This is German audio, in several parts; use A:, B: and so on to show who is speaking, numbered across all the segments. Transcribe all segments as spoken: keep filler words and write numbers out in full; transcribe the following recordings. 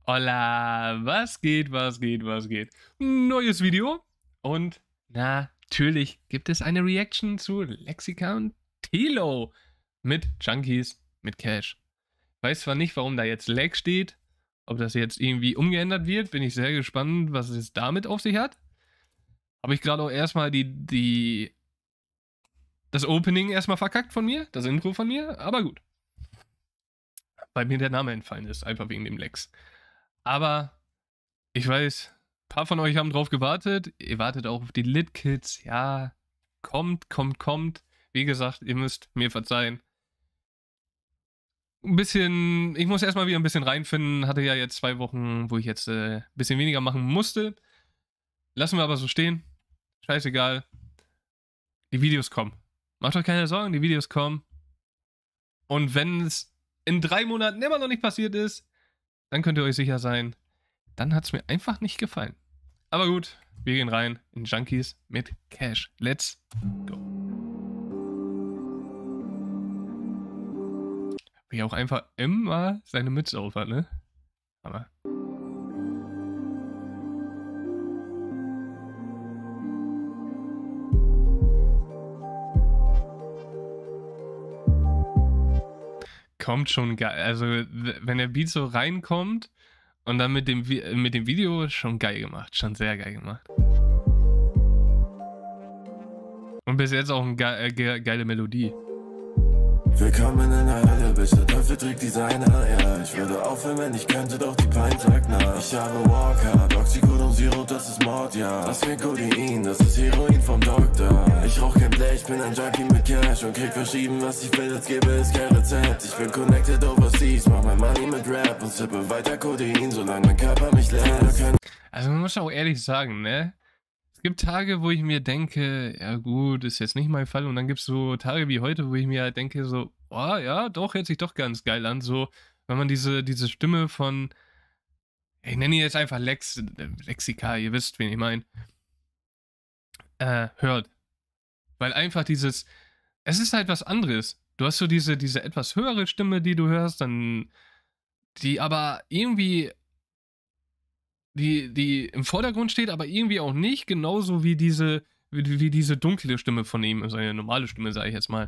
A: Hola, was geht, was geht, was geht? Neues Video und natürlich gibt es eine Reaction zu Lexica und Tilo mit Junkies, mit Cash. Weiß zwar nicht, warum da jetzt Leg steht, ob das jetzt irgendwie umgeändert wird, bin ich sehr gespannt, was es damit auf sich hat. Habe ich gerade auch erstmal die, die, das Opening erstmal verkackt von mir, das Intro von mir, aber gut. Weil mir der Name entfallen ist, einfach wegen dem Lex. Aber ich weiß, ein paar von euch haben drauf gewartet. Ihr wartet auch auf die Lit Kids. Ja, kommt, kommt, kommt. Wie gesagt, ihr müsst mir verzeihen. Ein bisschen, ich muss erstmal wieder ein bisschen reinfinden. Hatte ja jetzt zwei Wochen, wo ich jetzt äh, ein bisschen weniger machen musste. Lassen wir aber so stehen. Scheißegal. Die Videos kommen. Macht euch keine Sorgen, die Videos kommen. Und wenn es in drei Monaten immer noch nicht passiert ist, dann könnt ihr euch sicher sein, dann hat es mir einfach nicht gefallen. Aber gut, wir gehen rein in Junkies mit Cash. Let's go. Wie auch einfach immer seine Mütze auf hat, ne? Aber. Kommt schon geil. Also, wenn der Beat so reinkommt und dann mit dem, mit dem Video, schon geil gemacht. Schon sehr geil gemacht. Und bis jetzt auch eine ge ge geile Melodie.
B: Willkommen in der Hölle, bis der Teufel trägt Designer, ja. Ich würde aufhören, wenn ich könnte, doch die Pein sagt nach. Ich habe Walker, Oxycodon Zero, das ist Mord, ja. Das ist Codein, das ist Heroin vom Doktor. Ich rauch kein Blech, bin ein Junkie mit Cash und krieg verschrieben, was ich will, jetzt gebe es kein Rezept. Ich bin connected overseas, mach mein Money mit Rap und sippe weiter Codein, solange mein Körper mich lässt.
A: Also man muss auch ehrlich sagen, ne? Es gibt Tage, wo ich mir denke, ja gut, ist jetzt nicht mein Fall. Und dann gibt es so Tage wie heute, wo ich mir halt denke, so, oh ja, doch, hört sich doch ganz geil an. So, wenn man diese, diese Stimme von, ich nenne ihn jetzt einfach Lex, Lexica, ihr wisst, wen ich meine, äh, hört. Weil einfach dieses, es ist halt was anderes. Du hast so diese, diese etwas höhere Stimme, die du hörst, dann, die aber irgendwie Die, die im Vordergrund steht, aber irgendwie auch nicht, genauso wie diese, wie, wie diese dunkle Stimme von ihm, seine normale Stimme, sage ich jetzt mal.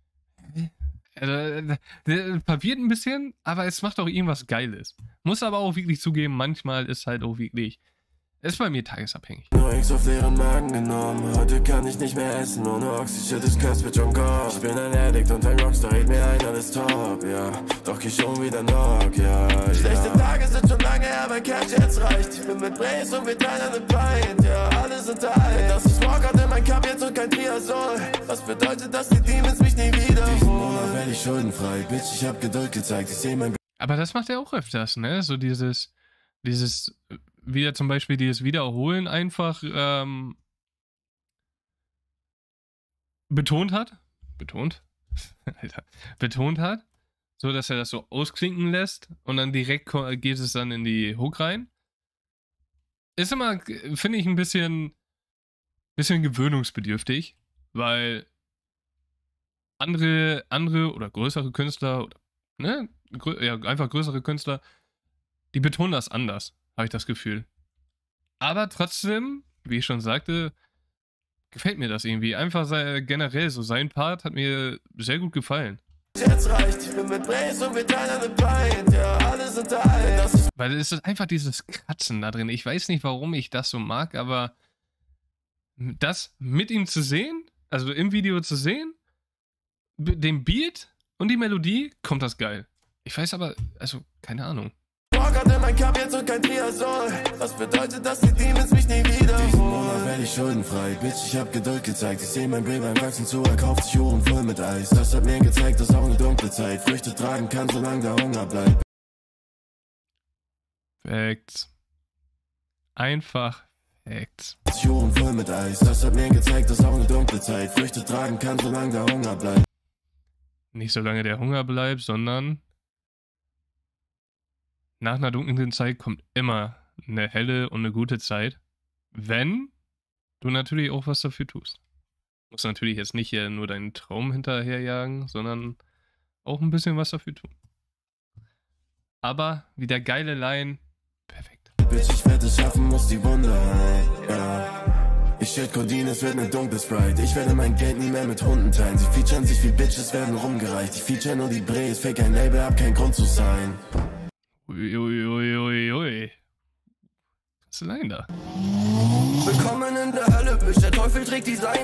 A: Also, der verwirrt ein bisschen, aber es macht auch irgendwas Geiles. Muss aber auch wirklich zugeben, manchmal ist halt auch wirklich, ist bei mir tagesabhängig.
B: Nur X auf leeren Magen genommen, heute kann ich nicht mehr essen, ohne Oxy, shit ist Curse mit John Goff. Ich bin ein Addict und ein Rockstar, red mir ein, alles top, ja. Doch geh schon wieder knock, ja, ja. Schlechte Tage sind schon lange her, mein Cash jetzt reicht. Ich bin mit Brace und wir teilen eine Pint, ja, alle sind ein. Das ist Walkout in mein Cup jetzt und kein Triazol. Was bedeutet, dass die Demons mich nie wieder holen? Diesen Monat werde ich schuldenfrei, Bitch, ich hab Geduld gezeigt, ich seh mein...
A: Aber das macht er auch öfters, ne? So dieses, dieses... wieder zum Beispiel dieses Wiederholen einfach ähm, betont hat, betont, Alter, betont hat, so dass er das so ausklinken lässt und dann direkt geht es dann in die Hook rein. Ist immer, finde ich, ein bisschen, bisschen gewöhnungsbedürftig, weil andere, andere oder größere Künstler, oder, ne, ja, einfach größere Künstler, die betonen das anders. Habe ich das Gefühl. Aber trotzdem, wie ich schon sagte, gefällt mir das irgendwie. Einfach sei, generell so sein Part hat mir sehr gut gefallen.
B: Jetzt reicht, ich bin mit Brace und wir teilen eine Pint, ja, alle sind ein.
A: Weil es ist einfach dieses Kratzen da drin. Ich weiß nicht, warum ich das so mag, aber das mit ihm zu sehen, also im Video zu sehen, den Beat und die Melodie, kommt das geil. Ich weiß aber, also, keine Ahnung.
B: Hatte mein Cup jetzt und kein Triazol. Was bedeutet, dass die Demons mich nie wieder holen? Diesen Monat werde ich schuldenfrei, Bitch, ich hab Geduld gezeigt. Ich seh mein Brain beim Wachsen zu, er kauft sich Uhren voll mit Eis. Das hat mir gezeigt, dass auch eine dunkle Zeit Früchte tragen kann, solange der Hunger bleibt.
A: Facts. Einfach Facts.
B: Uhren voll mit Eis. Das hat mir gezeigt, dass auch eine dunkle Zeit Früchte tragen kann, solange der Hunger bleibt.
A: Nicht solange der Hunger bleibt, sondern nach einer dunklen Zeit kommt immer eine helle und eine gute Zeit, wenn du natürlich auch was dafür tust. Du musst natürlich jetzt nicht hier nur deinen Traum hinterherjagen, sondern auch ein bisschen was dafür tun. Aber wie der geile Line,
B: Bitch, ich werde es schaffen, muss die Wunde heilen, ja. Ich shit Codeine, es wird ne dunkle Sprite. Ich werde mein Geld nie mehr mit Hunden teilen. Sie featuren sich wie Bitches, werden rumgereicht. Ich feature nur die Brees, fake ein Label, hab keinen Grund zu sein.
A: Uiuiuiui. Ui, ui, ui. Was ist denn da?
B: Willkommen in der Hölle, Bitch, der Teufel trägt die Seine.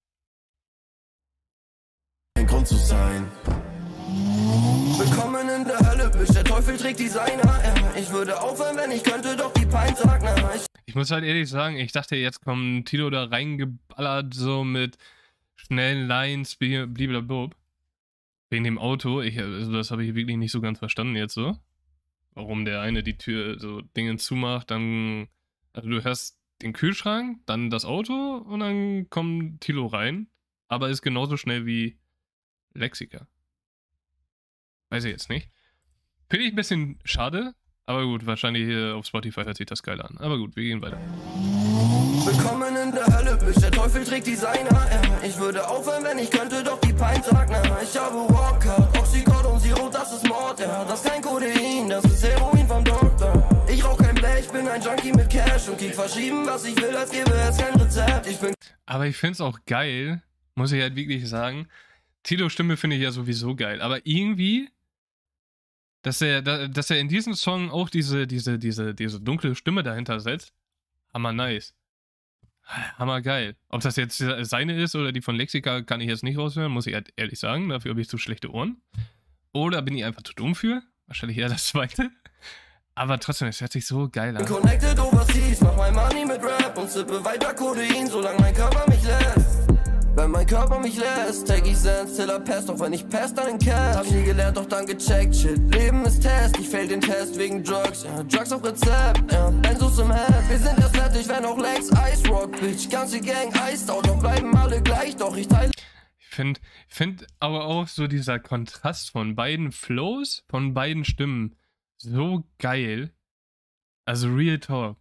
B: Kein Grund zu sein. Willkommen in der Hölle, Bitch, der Teufel trägt die Seine. Ich würde aufhören, wenn ich könnte, doch die Pein sagt, na, ich
A: Ich muss halt ehrlich sagen, ich dachte, jetzt kommt Tilo da reingeballert, so mit schnellen Lines, blablabla. Wegen dem Auto. Ich, also das habe ich wirklich nicht so ganz verstanden jetzt so. Warum der eine die Tür so Dinge zumacht, dann. Also du hörst den Kühlschrank, dann das Auto und dann kommt Tilo rein. Aber ist genauso schnell wie Lexika. Weiß ich jetzt nicht. Finde ich ein bisschen schade. Aber gut, wahrscheinlich hier auf Spotify hört sich das geil an. Aber gut, wir gehen weiter.
B: Willkommen in der Hölle, Bitch, der Teufel trägt die Seine. Ich würde aufhören, wenn ich könnte, doch die Pein sagt, na, ich habe Walker, Oxycod und Zero, das ist Mord, ja. Das ist kein Codein, das ist Heroin vom Doktor. Ich rauch kein Blech, ich bin ein Junkie mit Cash und krieg verschieben, was ich will, als gäbe es kein Rezept. Ich bin
A: Aber ich find's auch geil, muss ich halt wirklich sagen. Tilos Stimme finde ich ja sowieso geil, aber irgendwie, dass er, dass er in diesem Song auch diese, diese, diese, diese dunkle Stimme dahinter setzt, hammer nice. Hammer geil. Ob das jetzt seine ist oder die von Lexika, kann ich jetzt nicht raushören, muss ich halt ehrlich sagen. Dafür habe ich zu schlechte Ohren. Oder bin ich einfach zu dumm für? Wahrscheinlich eher das zweite. Aber trotzdem, es hört sich so geil an.
B: Connected overseas, mach mein Money mit Rap und sippe weiter Codein, solange mein Körper mich lässt. Wenn mein Körper mich lässt, take ich Sense till er passt, doch wenn ich pass, dann in Cash. Hab nie gelernt, doch dann gecheckt, shit, Leben ist Test, ich fail den Test wegen Drugs, ja, Drugs auf Rezept, ja, Benzos im Head. Wir sind erst fertig, wenn auch Lex Ice Rock, Bitch, ganze Gang iced out, doch bleiben alle gleich, doch ich teile.
A: Ich finde find aber auch so dieser Kontrast von beiden Flows, von beiden Stimmen, so geil. Also Real Talk.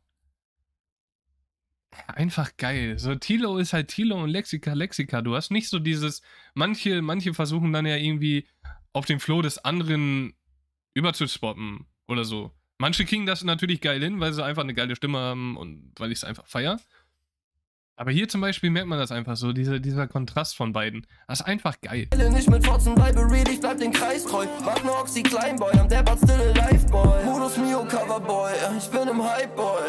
A: Einfach geil. So, Tilo ist halt Tilo und Lexika Lexika. Du hast nicht so dieses. Manche, manche versuchen dann ja irgendwie auf den Flow des anderen überzuspotten oder so. Manche kriegen das natürlich geil hin, weil sie einfach eine geile Stimme haben und weil ich es einfach feiere. Aber hier zum Beispiel merkt man das einfach so, diese, dieser Kontrast von beiden. Das ist einfach geil.
B: Nicht mit Fotzen, bleibe real, ich bleib den Kreis treu. Mach ne Oxy Kleinboy, am der but still alive, boy. Modus Mio Coverboy, ich bin im Hype, boy.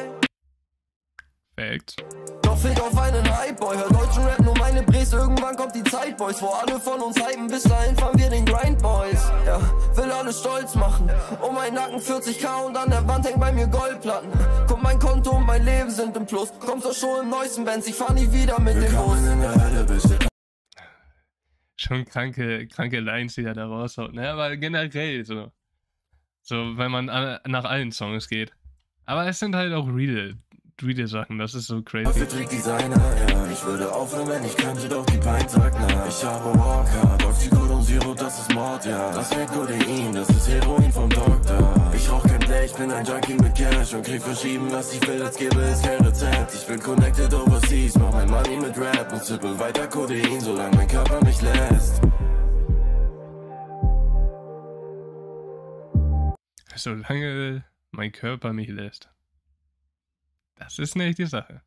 A: Facts.
B: Doch fick auf einen Hype-Boy, hör deutschen Rap, nur meine Brees, irgendwann kommt die Zeit, Boys, wo alle von uns hypen, bis dahin fahren wir den Grind, Boys. Ja, will alle stolz machen, um meinen Nacken vierzig K und an der Wand hängt bei mir Goldplatten. Guck, mein Konto und mein Leben sind im Plus, kommst doch schon im neuesten Benz, ich fahr nie wieder mit dem Bus.
A: Schon kranke, kranke Lines, die er da raushaut, ne, aber generell so. So, wenn man nach allen Songs geht. Aber es sind halt auch real. Real Sachen, das ist so crazy.
B: Dafür trägt Designer, ja. Ich würde aufhören, wenn ich könnte, doch die Pein sagt, na. Ich habe Walker, Oxycod und Zero, das ist Mord, ja. Das ist Codein, das ist Heroin vom Doktor. Ich rauch kein Blech, ich bin ein Junkie mit Cash und krieg verschieben, was ich will, als gäbe es kein Rezept. Ich bin connected overseas, mach mein Money mit Rap und sippe weiter Codein, solange mein Körper mich lässt.
A: Solange mein Körper mich lässt. Das ist eine echte Sache.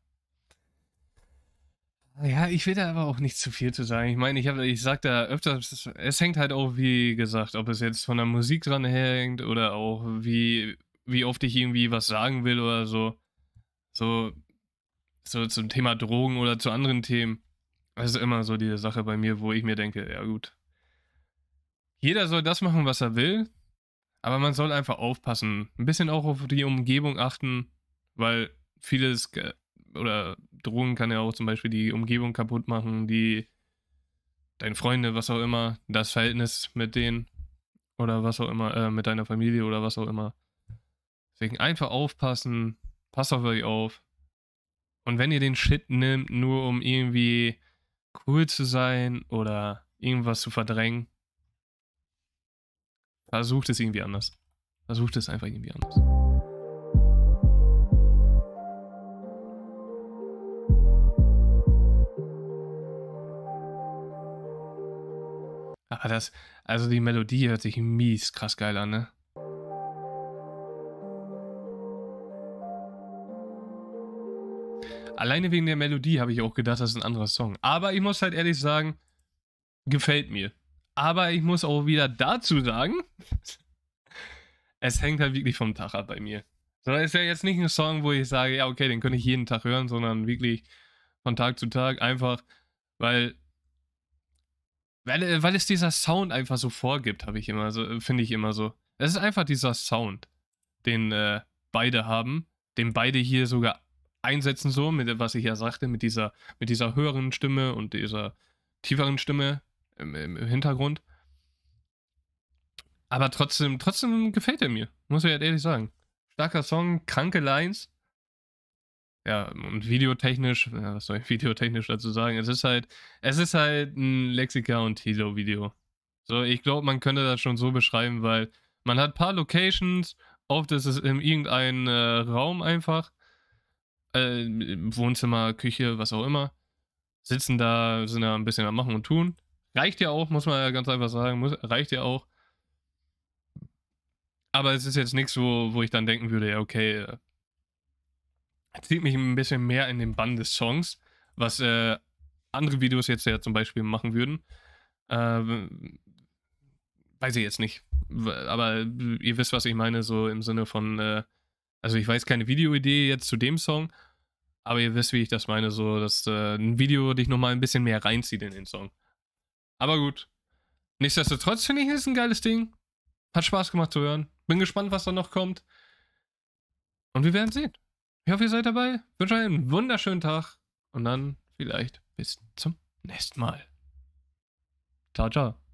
A: Ja, ich will da aber auch nicht zu viel zu sagen. Ich meine, ich, hab, ich sag da öfters, es hängt halt auch, wie gesagt, ob es jetzt von der Musik dran hängt oder auch wie, wie oft ich irgendwie was sagen will oder so. So, so zum Thema Drogen oder zu anderen Themen. Das ist immer so die Sache bei mir, wo ich mir denke, ja gut. Jeder soll das machen, was er will, aber man soll einfach aufpassen. Ein bisschen auch auf die Umgebung achten, weil vieles oder Drogen kann ja auch zum Beispiel die Umgebung kaputt machen, die deine Freunde, was auch immer, das Verhältnis mit denen oder was auch immer, äh, mit deiner Familie oder was auch immer. Deswegen einfach aufpassen, passt auf euch auf. Und wenn ihr den Shit nimmt, nur um irgendwie cool zu sein oder irgendwas zu verdrängen, versucht es irgendwie anders. Versucht es einfach irgendwie anders. Aber das, also die Melodie hört sich mies krass geil an, ne? Alleine wegen der Melodie habe ich auch gedacht, das ist ein anderer Song. Aber ich muss halt ehrlich sagen, gefällt mir. Aber ich muss auch wieder dazu sagen, es hängt halt wirklich vom Tag ab bei mir. So, das ist ja jetzt nicht ein Song, wo ich sage, ja, okay, den könnte ich jeden Tag hören, sondern wirklich von Tag zu Tag einfach, weil, weil, weil es dieser Sound einfach so vorgibt, habe ich immer so, finde ich immer so. Es ist einfach dieser Sound, den äh, beide haben, den beide hier sogar einsetzen, so, mit was ich ja sagte, mit dieser, mit dieser höheren Stimme und dieser tieferen Stimme im, im, im Hintergrund. Aber trotzdem, trotzdem gefällt er mir, muss ich halt ehrlich sagen. Starker Song, kranke Lines. Ja, und videotechnisch, ja, was soll ich videotechnisch dazu sagen? Es ist halt, es ist halt ein Lexika und Tilo Video. So, ich glaube, man könnte das schon so beschreiben, weil man hat ein paar Locations, oft ist es in irgendeinem äh, Raum einfach, äh, Wohnzimmer, Küche, was auch immer, sitzen da, sind da ein bisschen am Machen und Tun. Reicht ja auch, muss man ja ganz einfach sagen, muss, reicht ja auch. Aber es ist jetzt nichts, wo, wo ich dann denken würde, ja, okay, äh, zieht mich ein bisschen mehr in den Bann des Songs, was äh, andere Videos jetzt ja zum Beispiel machen würden. Äh, weiß ich jetzt nicht. Aber ihr wisst, was ich meine, so im Sinne von, äh, also ich weiß keine Videoidee jetzt zu dem Song, aber ihr wisst, wie ich das meine, so, dass äh, ein Video dich nochmal ein bisschen mehr reinzieht in den Song. Aber gut. Nichtsdestotrotz finde ich, es ist ein geiles Ding. Hat Spaß gemacht zu hören. Bin gespannt, was da noch kommt. Und wir werden sehen. Ich hoffe, ihr seid dabei. Ich wünsche euch einen wunderschönen Tag. Und dann vielleicht bis zum nächsten Mal. Ciao, ciao.